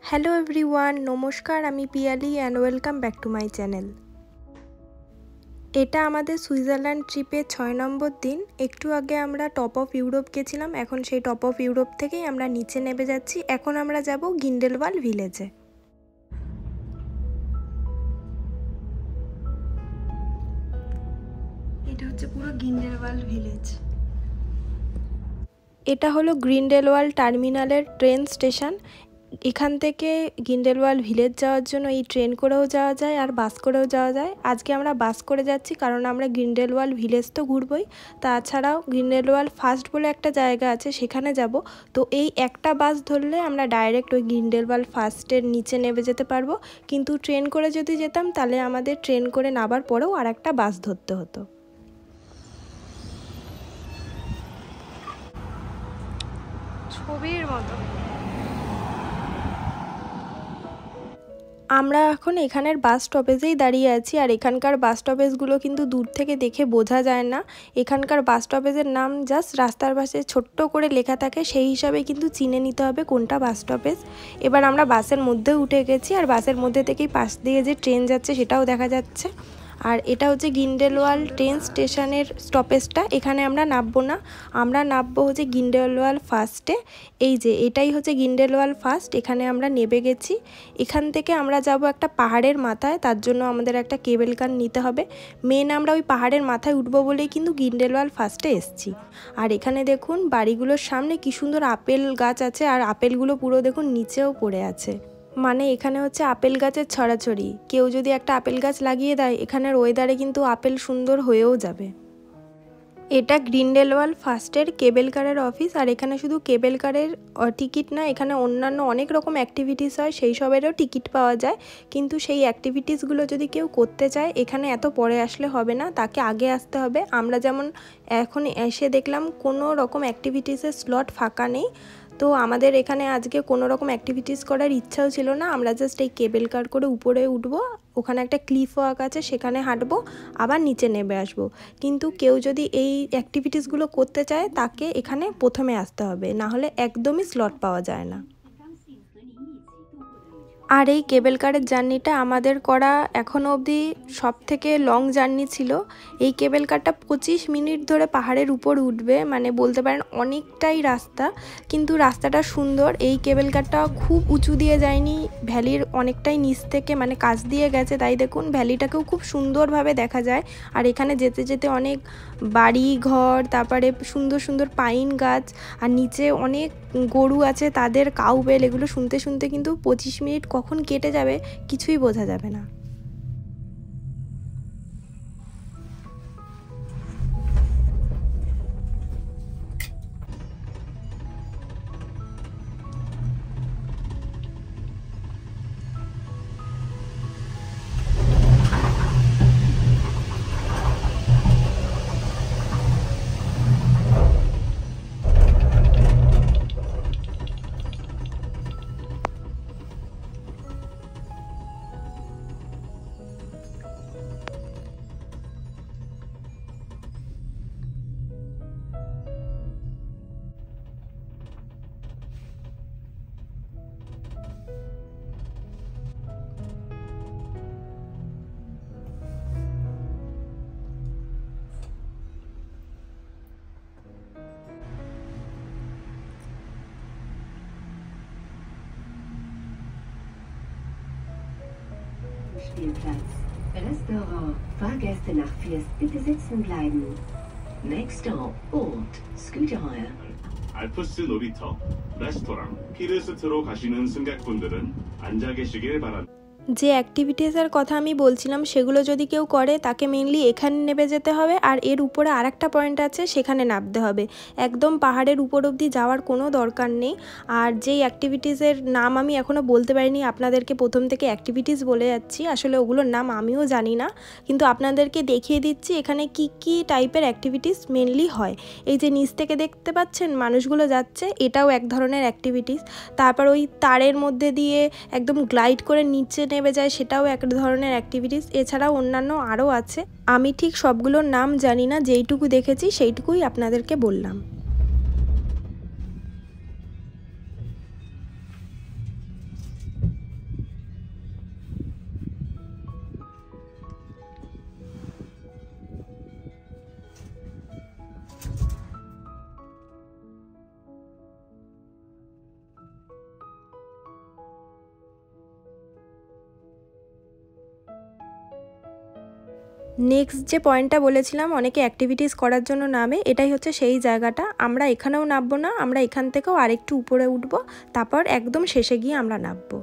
Hello everyone, নমস্কার। আমি Piyali and welcome back to my channel. এটা আমাদের সুইজারল্যান্ড ট্রিপের 6 নম্বর দিন। একটু আগে আমরা টপ অফ ইউরোপ গেছিলাম। এখন সেই টপ অফ ইউরোপ থেকেই আমরা নিচে নেমে যাচ্ছি। এখন আমরা যাব গিন্ডেলওয়াল ভিলেজে। এটা হচ্ছে পুরো গিন্ডেলওয়াল ভিলেজ। এটা হলো গ্রিন্ডেলওয়াল টার্মিনালের ট্রেন স্টেশন। এখান থেকে গিন্ডেলওয়াল ভিলেজ যাওয়ার জন্য এই ট্রেন করেও যাওয়া যায় আর বাস করেও যাওয়া যায়। আজকে আমরা বাস করে যাচ্ছি কারণ আমরা গ্রিন্ডেলওয়াল ভিলেজ তো ঘুরবই, তাছাড়াও গ্রিন্ডেলওয়াল ফার্স্ট বলে একটা জায়গা আছে সেখানে যাব। তো এই একটা বাস ধরলে আমরা ডাইরেক্ট ওই গ্রিন্ডেলওয়াল ফার্স্টের নিচে নেমে যেতে পারবো। কিন্তু ট্রেন করে যদি যেতাম তাহলে আমাদের ট্রেন করে নামার পরেও আর একটা বাস ধরতে হতো। ছবির মতো। আমরা এখন এখানের বাস স্টপেজেই দাঁড়িয়ে আছি, আর এখানকার বাস স্টপেজগুলো কিন্তু দূর থেকে দেখে বোঝা যায় না। এখানকার বাস স্টপেজের নাম জাস্ট রাস্তার পাশে ছোট্ট করে লেখা থাকে, সেই হিসাবে কিন্তু চিনে নিতে হবে কোনটা বাস স্টপেজ। এবার আমরা বাসের মধ্যে উঠে গেছি, আর বাসের মধ্যে থেকেই পাশ দিয়ে যে ট্রেন যাচ্ছে সেটাও দেখা যাচ্ছে। আর এটা হচ্ছে গিন্ডেলওয়াল ট্রেন স্টেশনের স্টপেজটা। এখানে আমরা নামবো না, আমরা নামবো হচ্ছে গিন্ডেলওয়াল ফার্স্টে। এই যে এটাই হচ্ছে গিন্ডেলওয়াল ফার্স্ট, এখানে আমরা নেমে গেছি। এখান থেকে আমরা যাব একটা পাহাড়ের মাথায়, তার জন্য আমাদের একটা কেবল কার নিতে হবে। মেন আমরা ওই পাহাড়ের মাথায় উঠবো বলেই কিন্তু গিন্ডেলওয়াল ফার্স্টে এসছি। আর এখানে দেখুন বাড়িগুলোর সামনে কি সুন্দর আপেল গাছ আছে, আর আপেলগুলো পুরো দেখুন নিচেও পড়ে আছে। মানে এখানে হচ্ছে আপেল গাছের ছড়াছড়ি। কেউ যদি একটা আপেল গাছ লাগিয়ে দেয় এখানের ওয়েদারে কিন্তু আপেল সুন্দর হয়েও যাবে। এটা গ্রিন্ডেলওয়াল ফার্স্টের কেবল কারের অফিস। আর এখানে শুধু কেবল কারের টিকিট না, এখানে অন্যান্য অনেক রকম অ্যাক্টিভিটিস হয়, সেই সবেরও টিকিট পাওয়া যায়। কিন্তু সেই অ্যাক্টিভিটিসগুলো যদি কেউ করতে চায় এখানে এত পরে আসলে হবে না, তাকে আগে আসতে হবে। আমরা যেমন এখন এসে দেখলাম কোনো রকম অ্যাক্টিভিটিসের স্লট ফাঁকা নেই, তো আমাদের এখানে আজকে কোনো রকম অ্যাক্টিভিটিস করার ইচ্ছাও ছিল না। আমরা জাস্ট এই কেবল কার করে উপরে উঠবো, ওখানে একটা ক্লিফ ওয়াক আছে সেখানে হাঁটবো, আবার নিচে নেমে আসবো। কিন্তু কেউ যদি এই অ্যাক্টিভিটিসগুলো করতে চায় তাকে এখানে প্রথমে আসতে হবে, না হলে একদমই স্লট পাওয়া যায় না। আর এই কেবল কারের জার্নিটা আমাদের করা এখনও অবধি সব থেকে লং জার্নি ছিল। এই কেবল কারটা 25 মিনিট ধরে পাহাড়ের উপর উঠবে, মানে বলতে পারেন অনেকটাই রাস্তা, কিন্তু রাস্তাটা সুন্দর। এই কেবল কারটা খুব উঁচু দিয়ে যায়নি, ভ্যালির অনেকটাই নিচ থেকে মানে কাছ দিয়ে গেছে, তাই দেখুন ভ্যালিটাকেও খুব সুন্দরভাবে দেখা যায়। আর এখানে যেতে যেতে অনেক বাড়ি ঘর, তারপরে সুন্দর সুন্দর পাইন গাছ, আর নিচে অনেক গরু আছে তাদের কাউবেল, এগুলো শুনতে শুনতে কিন্তু 25 মিনিট কখন কেটে যাবে কিছুই বোঝা যাবে না। Spielplatz. Restaurant. Fahrgäste nach Fiest bitte sitzen bleiben. Next stop, Ort. Scooter hire. 알프스 놀이터, 레스토랑, 피르스트로 가시는 승객분들은 앉아 계시길 바랍니다. যে অ্যাক্টিভিটিসের কথা আমি বলছিলাম সেগুলো যদি কেউ করে তাকে মেনলি এখানে নেমে যেতে হবে, আর এর উপরে আরেকটা পয়েন্ট আছে সেখানে নামতে হবে। একদম পাহাড়ের উপর অবধি যাওয়ার কোনো দরকার নেই। আর যেই অ্যাক্টিভিটিসের নাম আমি এখনও বলতে পারিনি, আপনাদেরকে প্রথম থেকে অ্যাক্টিভিটিস বলে যাচ্ছি, আসলে ওগুলোর নাম আমিও জানি না, কিন্তু আপনাদেরকে দেখিয়ে দিচ্ছি এখানে কি কি টাইপের অ্যাক্টিভিটিস মেনলি হয়। এই যে নিচ থেকে দেখতে পাচ্ছেন মানুষগুলো যাচ্ছে, এটাও এক ধরনের অ্যাক্টিভিটিস। তারপর ওই তারের মধ্যে দিয়ে একদম গ্লাইড করে নিচে নেমে যায়, সেটাও এক ধরনের অ্যাক্টিভিটিস। এছাড়াও অন্যান্য আরও আছে, আমি ঠিক সবগুলোর নাম জানি না, যেইটুকু দেখেছি সেইটুকুই আপনাদেরকে বললাম। নেক্সট যে পয়েন্টটা বলেছিলাম অনেকে অ্যাক্টিভিটিস করার জন্য নামে, এটাই হচ্ছে সেই জায়গাটা। আমরা এখানেও নামবো না, আমরা এখান থেকেও আরেকটু উপরে উঠবো, তারপর একদম শেষে গিয়ে আমরা নামবো।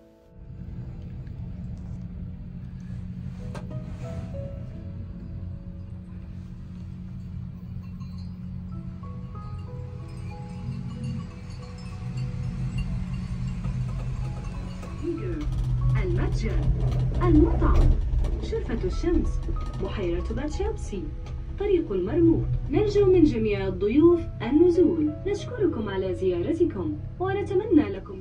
المتجر، المطعم، شرفة الشمس، بحيرة باتشابسي، طريق المرموق. نرجو من جميع الضيوف النزول. نشكركم على زيارتكم ونتمنى لكم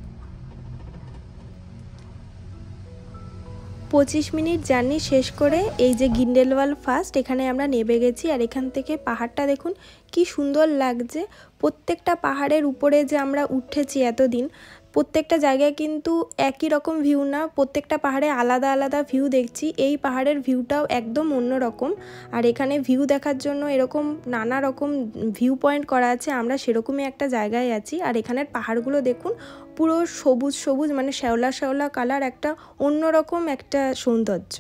25 মিনিট জার্নি শেষ করে এই যে গ্রিন্ডেলওয়াল ফার্স্ট, এখানে আমরা নেমে গেছি। আর এখান থেকে পাহাড়টা দেখুন কি সুন্দর লাগছে। প্রত্যেকটা পাহাড়ের উপরে যে আমরা উঠেছি এতদিন, প্রত্যেকটা জায়গায় কিন্তু একই রকম ভিউ না, প্রত্যেকটা পাহাড়ে আলাদা আলাদা ভিউ দেখছি। এই পাহাড়ের ভিউটাও একদম অন্য রকম। আর এখানে ভিউ দেখার জন্য এরকম নানা রকম ভিউ পয়েন্ট করা আছে, আমরা সেরকমই একটা জায়গায় আছি। আর এখানের পাহাড়গুলো দেখুন পুরো সবুজ সবুজ, মানে শ্যাওলা শ্যাওলা কালার, একটা অন্যরকম একটা সৌন্দর্য।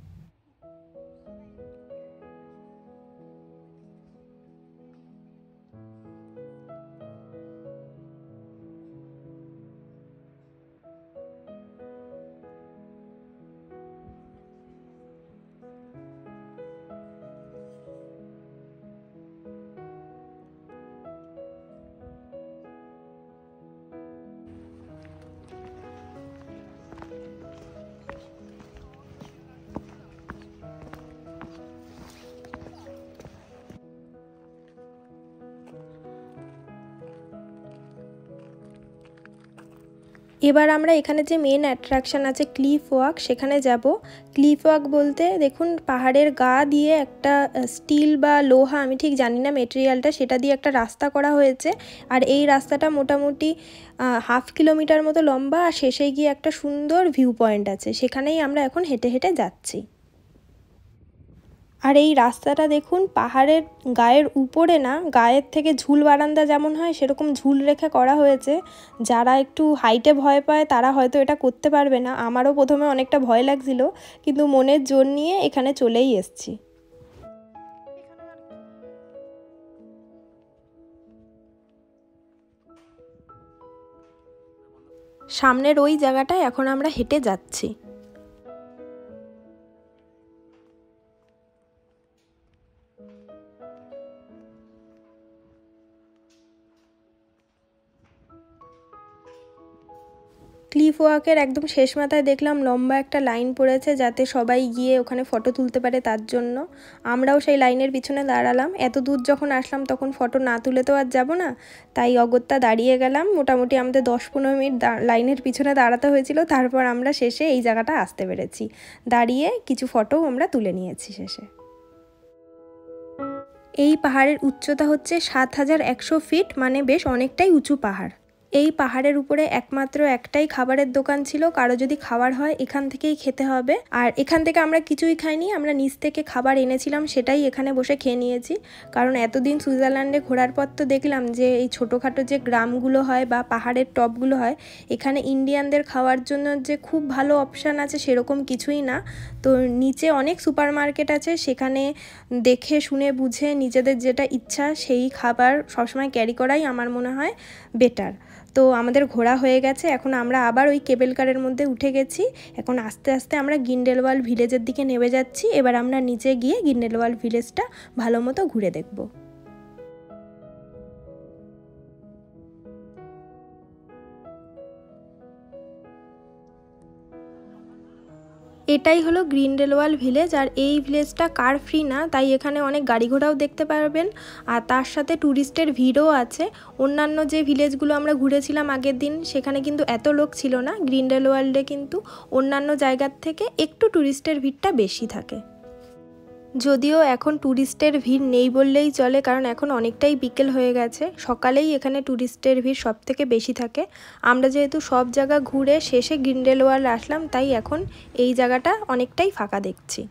এবার আমরা এখানে যে মেন অ্যাট্রাকশান আছে ক্লিফ ওয়াক, সেখানে যাব। ক্লিফ ওয়াক বলতে দেখুন পাহাড়ের গা দিয়ে একটা স্টিল বা লোহা, আমি ঠিক জানি না মেটেরিয়ালটা, সেটা দিয়ে একটা রাস্তা করা হয়েছে। আর এই রাস্তাটা মোটামুটি 1/2 কিলোমিটার মতো লম্বা, আর শেষে গিয়ে একটা সুন্দর ভিউ পয়েন্ট আছে, সেখানেই আমরা এখন হেঁটে হেঁটে যাচ্ছি। আর এই রাস্তাটা দেখুন পাহাড়ের গায়ের উপরে না, গায়ের থেকে ঝুল বারান্দা যেমন হয় সেরকম ঝুল রেখে করা হয়েছে। যারা একটু হাইটে ভয় পায় তারা হয়তো এটা করতে পারবে না। আমারও প্রথমে অনেকটা ভয় লাগছিল, কিন্তু মনের জোর নিয়ে এখানে চলেই এসেছি। সামনের ওই জায়গাটায় এখন আমরা হেঁটে যাচ্ছি। ক্লিফ ওয়াকের একদম শেষ মাথায় দেখলাম লম্বা একটা লাইন পড়েছে, যাতে সবাই গিয়ে ওখানে ফটো তুলতে পারে, তার জন্য আমরাও সেই লাইনের পিছনে দাঁড়ালাম। এত দূর যখন আসলাম তখন ফটো না তুলে তো আর যাবো না, তাই অগত্যা দাঁড়িয়ে গেলাম। মোটামুটি আমাদের 10-15 মিনিট লাইনের পিছনে দাঁড়াতে হয়েছিল, তারপর আমরা শেষে এই জায়গাটা আসতে পেরেছি। দাঁড়িয়ে কিছু ফটোও আমরা তুলে নিয়েছি শেষে। এই পাহাড়ের উচ্চতা হচ্ছে 7100 ফিট, মানে বেশ অনেকটাই উঁচু পাহাড়। এই পাহাড়ের উপরে একমাত্র একটাই খাবারের দোকান ছিল, কারো যদি খাবার হয় এখান থেকেই খেতে হবে। আর এখান থেকে আমরা কিছুই খাইনি, আমরা নিচ থেকে খাবার এনেছিলাম, সেটাই এখানে বসে খেয়ে নিয়েছি। কারণ এতদিন সুইজারল্যান্ডে ঘোরার পর তো দেখলাম যে এই ছোটোখাটো যে গ্রামগুলো হয় বা পাহাড়ের টপগুলো হয়, এখানে ইন্ডিয়ানদের খাওয়ার জন্য যে খুব ভালো অপশান আছে সেরকম কিছুই না। তো নিচে অনেক সুপার মার্কেট আছে, সেখানে দেখে শুনে বুঝে নিজেদের যেটা ইচ্ছা সেই খাবার সবসময় ক্যারি করাই আমার মনে হয় বেটার। তো আমাদের ঘোরা হয়ে গেছে, এখন আমরা আবার ওই কেবল কারের মধ্যে উঠে গেছি। এখন আস্তে আস্তে আমরা গ্রিন্ডেলওয়াল ভিলেজের দিকে নেমে যাচ্ছি। এবার আমরা নিচে গিয়ে গ্রিন্ডেলওয়াল ভিলেজটা ভালো মতো ঘুরে দেখব। এটাই হলো গ্রিন্ডেলওয়াল ভিলেজ। আর এই ভিলেজটা কার ফ্রি না, তাই এখানে অনেক গাড়ি ঘোড়াও দেখতে পারবেন। আর তার সাথে ট্যুরিস্টের ভিড়ও আছে। অন্যান্য যে ভিলেজগুলো আমরা ঘুরেছিলাম আগের দিন, সেখানে কিন্তু এত লোক ছিল না। গ্রিন্ডেলওয়ালে কিন্তু অন্যান্য জায়গার থেকে একটু ট্যুরিস্টের ভিড়টা বেশি থাকে। যদিও এখন ট্যুরিস্টের ভিড় নেই বললেই চলে, কারণ এখন অনেকটাই বিকেল হয়ে গেছে। সকালেই এখানে ট্যুরিস্টের ভিড় সব থেকে বেশি থাকে। আমরা যেহেতু সব জায়গা ঘুরে শেষে গ্রিন্ডেলওয়াল আসলাম, তাই এখন এই জায়গাটা অনেকটাই ফাঁকা দেখছি।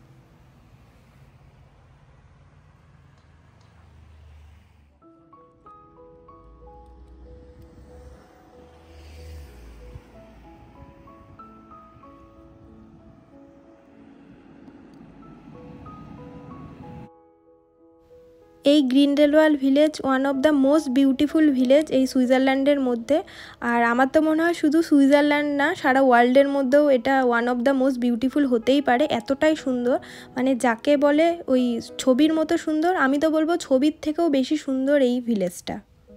এই Grindelwald village one of the most beautiful village এই সুইজারল্যান্ডের মধ্যে। আর আমার তো মনে হয় শুধু সুইজারল্যান্ড না, সারা ওয়ার্ল্ডের মধ্যেও এটা one of the most beautiful হতেই পারে, এতটাই সুন্দর। মানে যাকে বলে ওই ছবির মতো সুন্দর, আমি তো বলবো ছবির থেকেও বেশি সুন্দর এই ভিলেজটা।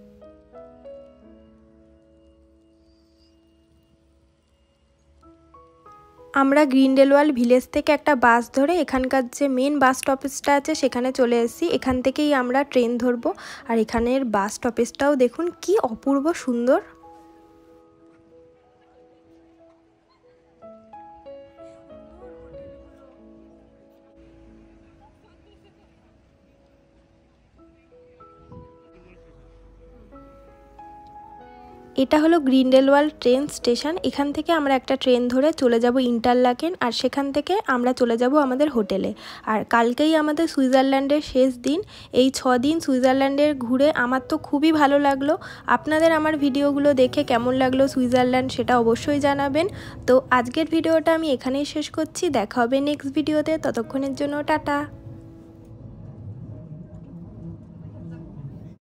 আমরা গ্রিন্ডেলওয়াল ভিলেজ থেকে একটা বাস ধরে এখানকার যে মেন বাস স্টপেজটা আছে সেখানে চলে এসেছি। এখান থেকেই আমরা ট্রেন ধরবো। আর এখানের বাস স্টপেজটাও দেখুন কি অপূর্ব সুন্দর। এটা হলো গ্রিন্ডেলওয়াল ট্রেন স্টেশন। এখান থেকে আমরা একটা ট্রেন ধরে চলে যাব ইন্টারলাকেন, আর সেখান থেকে আমরা চলে যাব আমাদের হোটেলে। আর কালকেই আমাদের সুইজারল্যান্ডের শেষ দিন। এই 6 দিন সুইজারল্যান্ডের ঘুরে আমার তো খুবই ভালো লাগলো। আপনাদের আমার ভিডিওগুলো দেখে কেমন লাগলো সুইজারল্যান্ড সেটা অবশ্যই জানাবেন। তো আজকের ভিডিওটা আমি এখানেই শেষ করছি, দেখা হবে নেক্সট ভিডিওতে, ততক্ষণের জন্য টাটা।